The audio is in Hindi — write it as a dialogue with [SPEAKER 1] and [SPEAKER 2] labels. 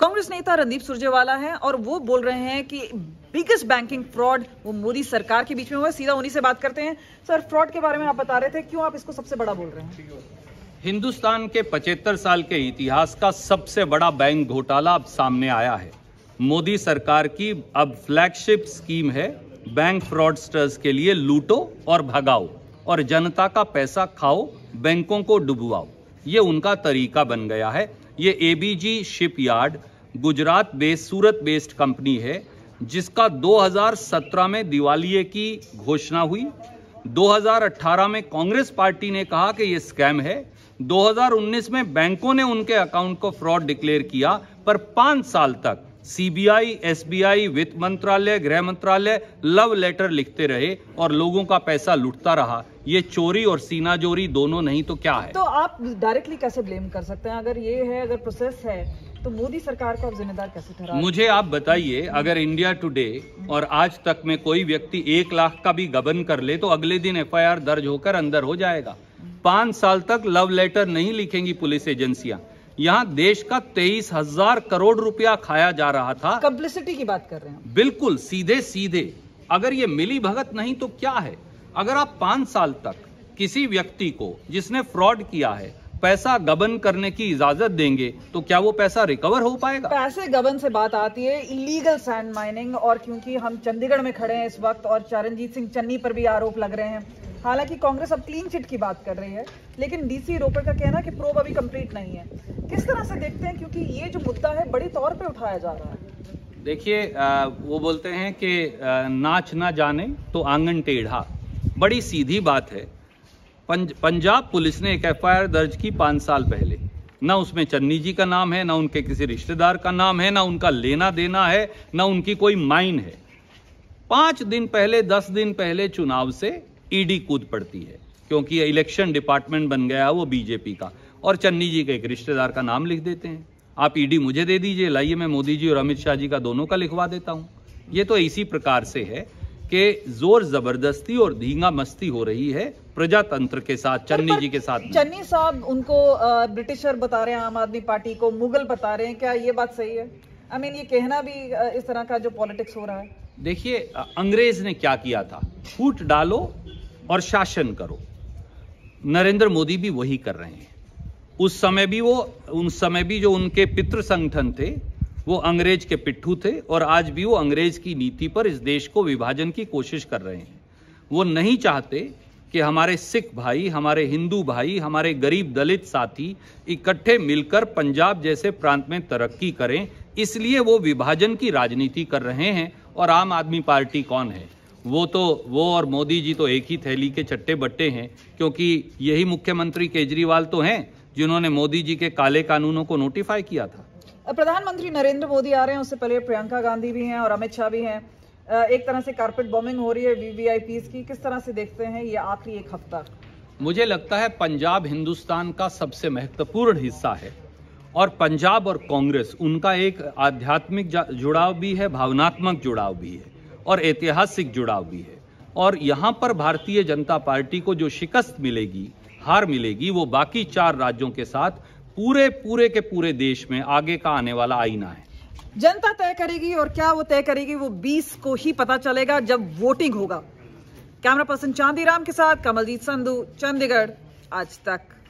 [SPEAKER 1] कांग्रेस नेता रणदीप सुरजेवाला हैं और वो बोल रहे हैं कि बिगेस्ट बैंकिंग फ्रॉड वो मोदी सरकार के बीच में हुआ है। सीधा उन्हीं से बात करते हैं। सर, फ्रॉड के बारे में आप बता रहे थे, क्यों आप इसको सबसे बड़ा बोल रहे हैं?
[SPEAKER 2] हिंदुस्तान के 75 साल के इतिहास का सबसे बड़ा बैंक घोटाला अब सामने आया है। मोदी सरकार की अब फ्लैगशिप स्कीम है, बैंक फ्रॉडस्टर्स के लिए लूटो और भगाओ और जनता का पैसा खाओ, बैंकों को डुबवाओ। ये उनका तरीका बन गया है। ये ABG shipyard Gujarat based, Surat based company है, जिसका 2017 में दिवालिये की घोषणा हुई। 2018 में कांग्रेस पार्टी ने कहा कि ये स्कैम है। 2019 में बैंकों ने उनके अकाउंट को फ्रॉड डिक्लेयर किया, पर 5 साल तक सीबीआई, एसबीआई, वित्त मंत्रालय, गृह मंत्रालय लव लेटर लिखते रहे और लोगों का पैसा लुटता रहा। ये चोरी और सीनाजोरी दोनों नहीं तो क्या है?
[SPEAKER 1] तो आप डायरेक्टली कैसे ब्लेम कर सकते हैं? अगर ये है, अगर प्रोसेस है, तो मोदी सरकार को आप जिम्मेदार कैसे ठहरा?
[SPEAKER 2] मुझे आप बताइए, अगर इंडिया टुडे और आज तक में कोई व्यक्ति 1 लाख का भी गबन कर ले तो अगले दिन एफआईआर दर्ज होकर अंदर हो जाएगा। 5 साल तक लव लेटर नहीं लिखेंगी पुलिस एजेंसियां। यहाँ देश का 23,000 करोड़ रुपया खाया जा रहा था।
[SPEAKER 1] कंप्लिसिटी की बात कर रहे हैं?
[SPEAKER 2] बिल्कुल सीधे सीधे। अगर ये मिली भगत नहीं तो क्या है? अगर आप 5 साल तक किसी व्यक्ति को जिसने फ्रॉड किया है पैसा गबन करने की इजाजत देंगे तो क्या वो पैसा रिकवर हो पाएगा?
[SPEAKER 1] पैसे गबन से बात आती है इलीगल सैंड माइनिंग, और क्योंकि हम चंडीगढ़ में खड़े हैं इस वक्त और चरणजीत सिंह चन्नी पर भी आरोप लग रहे हैं। हालांकि कांग्रेस अब क्लीन चिट की बात कर रही है, लेकिन डीसी रोपर का कहना कि प्रोब अभी कंप्लीट नहीं है। किस तरह से देखते हैं, क्योंकि ये जो मुद्दा है बड़ी तौर पे उठाया जा रहा है?
[SPEAKER 2] देखिए, वो बोलते हैं कि नाच ना जाने तो आंगन टेढ़ा। बड़ी सीधी बात है। पंजाब पुलिस ने एक एफआईआर दर्ज की 5 साल पहले। ना उसमें चन्नी जी का नाम है, ना उनके किसी रिश्तेदार का नाम है, ना उनका लेना देना है, ना उनकी कोई माइन है। 5 दिन पहले, 10 दिन पहले चुनाव से ईडी कूद पड़ती है, क्योंकि इलेक्शन डिपार्टमेंट बन गया वो बीजेपी का, और चन्नी जी के एक रिश्तेदार का नाम लिख देते हैं। आप ईडी मुझे दे दीजिए, लाइए मैं मोदी जी और अमित शाह जी का दोनों का लिखवा देता हूं। ये तो इसी प्रकार से है कि जोर जबरदस्ती और धींगा मस्ती हो रही है प्रजातंत्र के साथ, चन्नी जी के साथ।
[SPEAKER 1] चन्नी साहब उनको ब्रिटिशर बता रहे हैं, आम आदमी पार्टी को मुगल बता रहे हैं। क्या ये बात सही है? आई मीन, ये कहना भी इस तरह का जो पॉलिटिक्स हो रहा है।
[SPEAKER 2] देखिए, अंग्रेज ने क्या किया था? फूट डालो और शासन करो। नरेंद्र मोदी भी वही कर रहे हैं। उस समय भी जो उनके पितृ संगठन थे वो अंग्रेज के पिट्ठू थे, और आज भी वो अंग्रेज की नीति पर इस देश को विभाजन की कोशिश कर रहे हैं। वो नहीं चाहते कि हमारे सिख भाई, हमारे हिंदू भाई, हमारे गरीब दलित साथी इकट्ठे मिलकर पंजाब जैसे प्रांत में तरक्की करें, इसलिए वो विभाजन की राजनीति कर रहे हैं। और आम आदमी पार्टी कौन है? वो और मोदी जी तो एक ही थैली के चट्टे बट्टे हैं, क्योंकि यही मुख्यमंत्री केजरीवाल तो हैं जिन्होंने मोदी जी के काले कानूनों को नोटिफाई किया था।
[SPEAKER 1] प्रधानमंत्री नरेंद्र मोदी आ रहे हैं, उससे पहले प्रियंका गांधी भी हैं और अमित शाह भी हैं। एक तरह से कारपेट बॉम्बिंग हो रही है वीवीआईपीज की। किस तरह से देखते हैं ये आखिरी एक हफ्ता?
[SPEAKER 2] मुझे लगता है पंजाब हिंदुस्तान का सबसे महत्वपूर्ण हिस्सा है, और पंजाब और कांग्रेस उनका एक आध्यात्मिक जुड़ाव भी है, भावनात्मक जुड़ाव भी है और ऐतिहासिक जुड़ाव भी है। और यहाँ पर भारतीय जनता पार्टी को जो शिकस्त मिलेगी, हार मिलेगी, वो बाकी 4 राज्यों के साथ पूरे के पूरे देश में आगे का आने वाला आईना है।
[SPEAKER 1] जनता तय करेगी, और क्या वो तय करेगी वो 20 को ही पता चलेगा जब वोटिंग होगा। कैमरा पर्सन चांदीराम के साथ कमलजीत संधू, चंडीगढ़ आज तक।